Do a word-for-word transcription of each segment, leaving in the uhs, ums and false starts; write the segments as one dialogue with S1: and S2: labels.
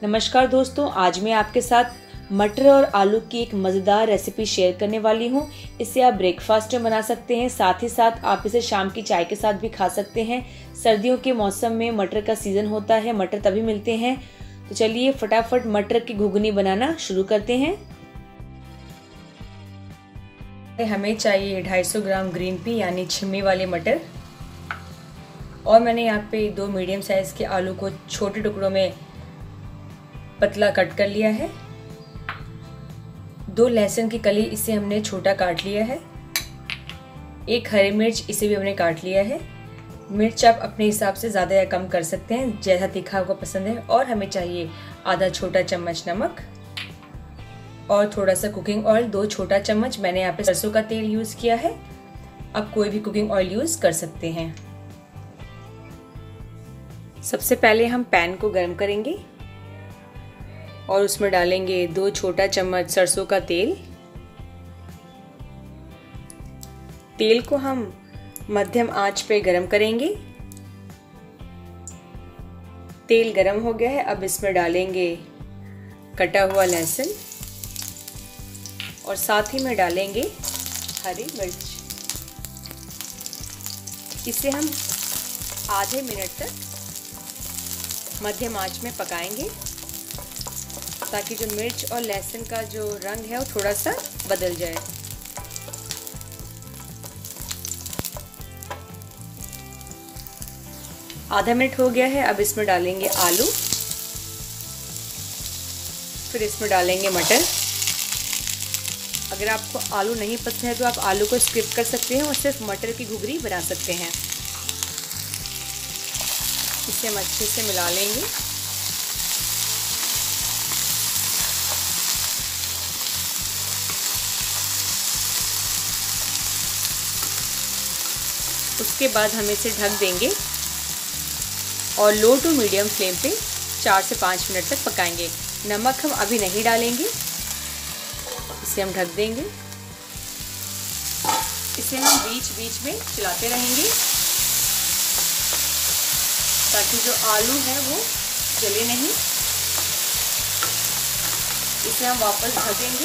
S1: नमस्कार दोस्तों, आज मैं आपके साथ मटर और आलू की एक मज़ेदार रेसिपी शेयर करने वाली हूँ। इसे आप ब्रेकफास्ट में बना सकते हैं, साथ ही साथ आप इसे शाम की चाय के साथ भी खा सकते हैं। सर्दियों के मौसम में मटर का सीज़न होता है, मटर तभी मिलते हैं। तो चलिए फटाफट मटर की घुगनी बनाना शुरू करते हैं। हमें चाहिए ढाई सौ ग्राम ग्रीन पी यानी छिम्मी वाले मटर, और मैंने यहाँ पे दो मीडियम साइज़ के आलू को छोटे टुकड़ों में पतला कट कर लिया है। दो लहसुन की कली, इसे हमने छोटा काट लिया है। एक हरी मिर्च, इसे भी हमने काट लिया है। मिर्च आप अपने हिसाब से ज़्यादा या कम कर सकते हैं, जैसा तीखा आपको पसंद है। और हमें चाहिए आधा छोटा चम्मच नमक और थोड़ा सा कुकिंग ऑयल, दो छोटा चम्मच। मैंने यहाँ पे सरसों का तेल यूज़ किया है, आप कोई भी कुकिंग ऑयल यूज़ कर सकते हैं। सबसे पहले हम पैन को गर्म करेंगे और उसमें डालेंगे दो छोटा चम्मच सरसों का तेल। तेल को हम मध्यम आंच पे गरम करेंगे। तेल गरम हो गया है, अब इसमें डालेंगे कटा हुआ लहसुन और साथ ही में डालेंगे हरी मिर्च। इसे हम आधे मिनट तक मध्यम आंच में पकाएंगे ताकि जो मिर्च और लहसुन का जो रंग है वो थोड़ा सा बदल जाए। आधा मिनट हो गया है, अब इसमें डालेंगे आलू, फिर इसमें डालेंगे मटर। अगर आपको आलू नहीं पसंद है तो आप आलू को स्किप कर सकते हैं और सिर्फ मटर की घुगनी बना सकते हैं। इसे हम अच्छे से मिला लेंगे। उसके बाद हम इसे ढक देंगे और लो टू मीडियम फ्लेम पे चार से पाँच मिनट तक पकाएंगे। नमक हम अभी नहीं डालेंगे, इसे हम ढक देंगे। इसे हम बीच बीच में चलाते रहेंगे ताकि जो आलू है वो जले नहीं। इसे हम वापस ढकेंगे।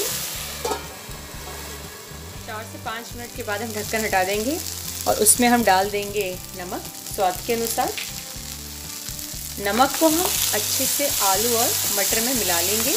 S1: चार से पाँच मिनट के बाद हम ढक्कन हटा देंगे और उसमें हम डाल देंगे नमक स्वाद के अनुसार। नमक को हम अच्छे से आलू और मटर में मिला लेंगे।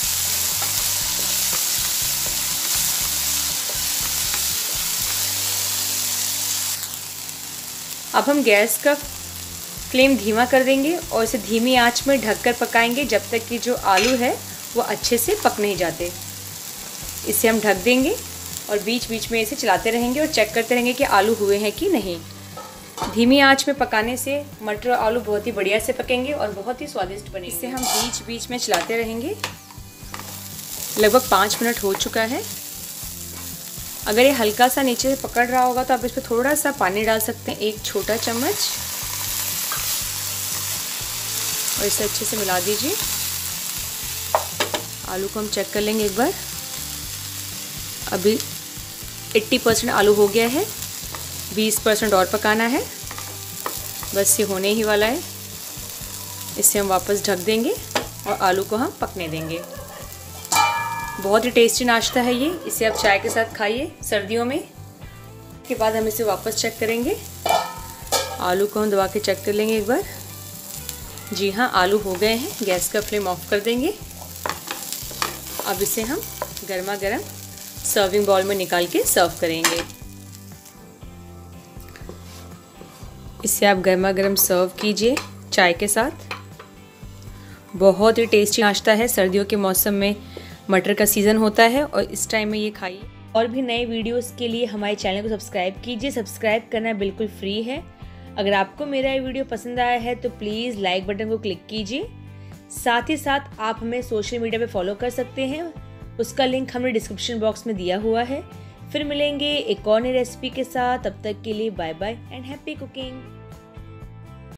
S1: अब हम गैस का फ्लेम धीमा कर देंगे और इसे धीमी आंच में ढककर पकाएंगे जब तक कि जो आलू है वो अच्छे से पक नहीं जाते। इसे हम ढक देंगे और बीच बीच में इसे चलाते रहेंगे और चेक करते रहेंगे कि आलू हुए हैं कि नहीं। धीमी आंच में पकाने से मटर और आलू बहुत ही बढ़िया से पकेंगे और बहुत ही स्वादिष्ट बनेंगे। इसे हम बीच बीच में चलाते रहेंगे। लगभग पाँच मिनट हो चुका है। अगर ये हल्का सा नीचे से पकड़ रहा होगा तो आप इस पर थोड़ा सा पानी डाल सकते हैं, एक छोटा चम्मच, और इसे अच्छे से मिला दीजिए। आलू को हम चेक कर लेंगे एक बार। अभी अस्सी परसेंट आलू हो गया है, बीस परसेंट और पकाना है, बस ये होने ही वाला है। इसे हम वापस ढक देंगे और आलू को हम पकने देंगे। बहुत ही टेस्टी नाश्ता है ये, इसे आप चाय के साथ खाइए सर्दियों में। के बाद हम इसे वापस चेक करेंगे। आलू को हम दबा के चेक कर लेंगे एक बार। जी हाँ, आलू हो गए हैं। गैस का फ्लेम ऑफ कर देंगे। अब इसे हम गर्मा गर्म सर्विंग बाउल में निकाल के सर्व करेंगे। इसे आप गर्मा गर्म सर्व कीजिए चाय के साथ। बहुत ही टेस्टी नाश्ता है। सर्दियों के मौसम में मटर का सीज़न होता है और इस टाइम में ये खाइए। और भी नए वीडियोस के लिए हमारे चैनल को सब्सक्राइब कीजिए। सब्सक्राइब करना बिल्कुल फ्री है। अगर आपको मेरा ये वीडियो पसंद आया है तो प्लीज़ लाइक बटन को क्लिक कीजिए। साथ ही साथ आप हमें सोशल मीडिया पे फॉलो कर सकते हैं, उसका लिंक हमने डिस्क्रिप्शन बॉक्स में दिया हुआ है। फिर मिलेंगे एक और नई रेसिपी के साथ। तब तक के लिए bye bye and happy cooking.